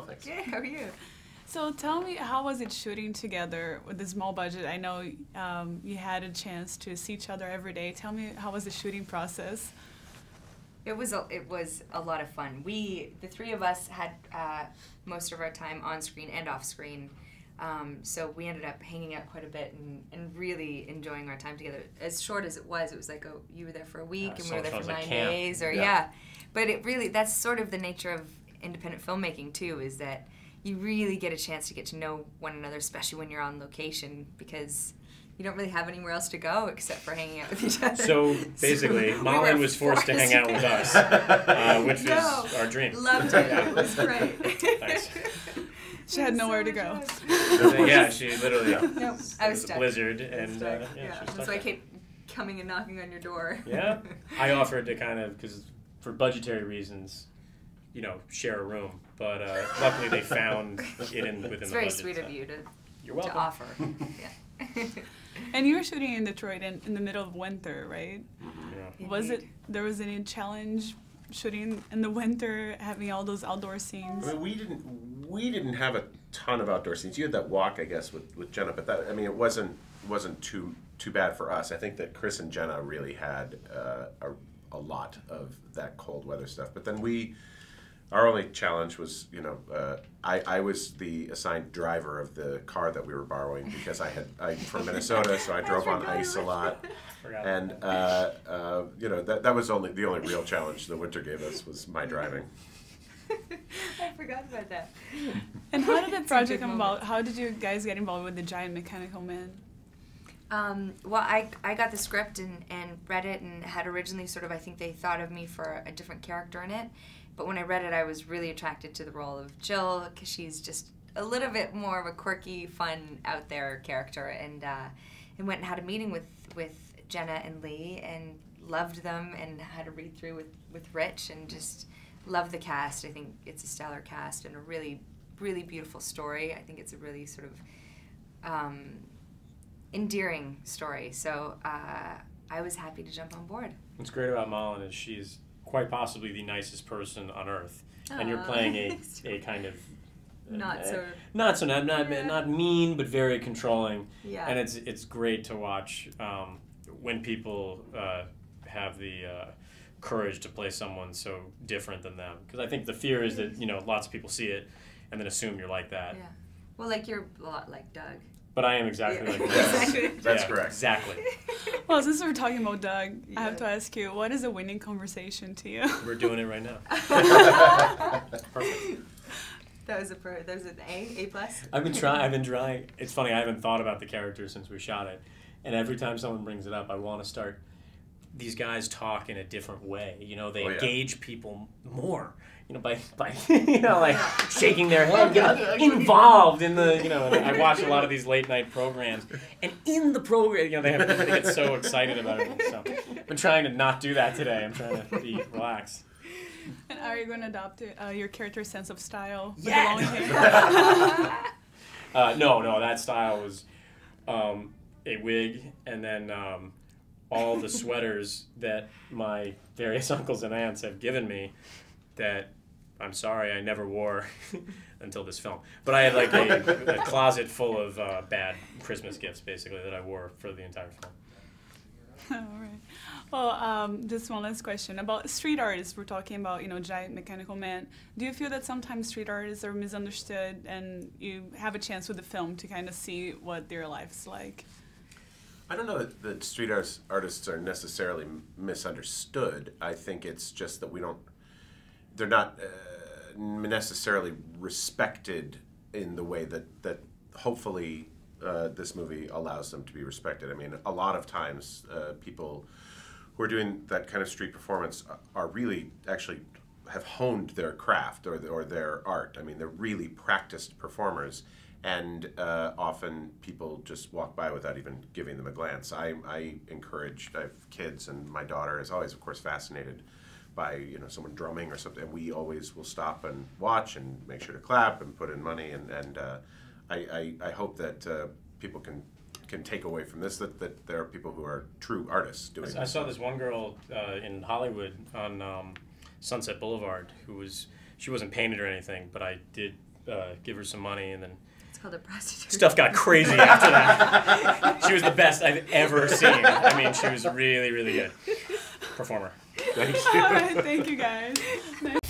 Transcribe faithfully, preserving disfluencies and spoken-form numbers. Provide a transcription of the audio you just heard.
thanks. Good, how are you? So tell me, how was it shooting together with a small budget? I know um, you had a chance to see each other every day. Tell me, how was the shooting process? It was a, it was a lot of fun. We, the three of us, had uh, most of our time on screen and off screen. Um, so we ended up hanging out quite a bit and, and really enjoying our time together. As short as it was, it was like, oh, you were there for a week Uh, and so we were there sounds for like nine camp. days, or Yeah. yeah. But it really, that's sort of the nature of independent filmmaking too, is that you really get a chance to get to know one another, especially when you're on location, because you don't really have anywhere else to go except for hanging out with each other. So basically, So Malin we was forced to hang out with us, uh, which No. was our dream. Loved it. It was great. Thanks. She had It was nowhere so to go. much fun. Yeah, she literally. No, I it was was a stuck. blizzard, I was and stuck. uh, yeah, yeah. she was And stuck so I there. kept coming and knocking on your door. Yeah, I offered to kind of, because for budgetary reasons, you know, share a room, but uh, luckily they found it in within It's the very budget. sweet so. of you to, You're to welcome. offer. Yeah. And you were shooting in Detroit in, in the middle of winter, right? Yeah. Was it, Indeed. there was any challenge shooting in the winter, having all those outdoor scenes? I mean, we didn't we didn't have a ton of outdoor scenes. You had that walk, I guess, with, with Jenna, but that I mean, it wasn't wasn't too too bad for us. I think that Chris and Jenna really had uh, a a lot of that cold weather stuff. But then we, our only challenge was, you know, uh, I I was the assigned driver of the car that we were borrowing because I had I'm from Minnesota, so I drove on ice a lot. Forgot And about that. uh, uh, you know that that was only the only real challenge the winter gave us was my driving. I forgot about that. And how did the Some project good come about? moments. How did you guys get involved with the giant mechanical man? Um, well, I, I got the script and, and read it and had originally sort of, I think they thought of me for a different character in it. But when I read it, I was really attracted to the role of Jill because she's just a little bit more of a quirky, fun, out there character. And, uh, and went and had a meeting with, with Jenna and Lee and loved them and had a read through with, with Rich and just loved the cast. I think it's a stellar cast and a really, really beautiful story. I think it's a really sort of um, endearing story. So uh, I was happy to jump on board. What's great about Malin is she's quite possibly the nicest person on earth, and you're Aw. playing a, a kind of Not uh, so- not so not not, Yeah. not mean, but very controlling. Yeah. And it's it's great to watch um, when people uh, have the uh, courage to play someone so different than them. Because I think the fear is that, you know, lots of people see it and then assume you're like that. Yeah. Well, like you're a lot like Doug. But I am exactly Yeah. like Yes, that. Exactly. that's Yeah, correct. Exactly. Well, since we're talking about Doug, I have Yeah. to ask you, what is a winning conversation to you? We're doing it right now. Perfect. That was a pro. That was an A, A plus. I've been trying. I've been trying. It's funny. I haven't thought about the character since we shot it, and every time someone brings it up, I want to start. These guys talk in a different way. You know, they Oh, yeah. engage people more. You know, by by you know, like shaking their head, getting involved in the. You know, and I watch a lot of these late night programs, and in the program, you know, they have they get so excited about it. So I've been trying to not do that today. I'm trying to be relaxed. And are you going to adopt it, uh, your character's sense of style? with the Yeah. long hair? Uh, no, no, that style was um, a wig, and then um, all the sweaters that my various uncles and aunts have given me that I'm sorry I never wore until this film. But I had like a, a closet full of uh, bad Christmas gifts, basically, that I wore for the entire film. All right. Well, um, just one last question about street artists. We're talking about, you know, giant mechanical man. Do you feel that sometimes street artists are misunderstood, and you have a chance with the film to kind of see what their life's like? I don't know that, that street artists, artists are necessarily misunderstood. I think it's just that we don't, they're not uh, necessarily respected in the way that, that hopefully uh, this movie allows them to be respected. I mean, a lot of times uh, people who are doing that kind of street performance are really actually have honed their craft or, or their art. I mean, they're really practiced performers. And uh, often people just walk by without even giving them a glance. I, I encourage, I have kids, and my daughter is always, of course, fascinated by, you know, someone drumming or something. And we always will stop and watch and make sure to clap and put in money. And, and uh, I, I, I hope that uh, people can can take away from this that, that there are people who are true artists doing I this. saw this one girl uh, in Hollywood on um, Sunset Boulevard who was, she wasn't painted or anything, but I did uh, give her some money, and then It's called a prostitute. stuff got crazy after that. She was the best I've ever seen. I mean, she was really, really good performer. Thanks. All right, thank you guys.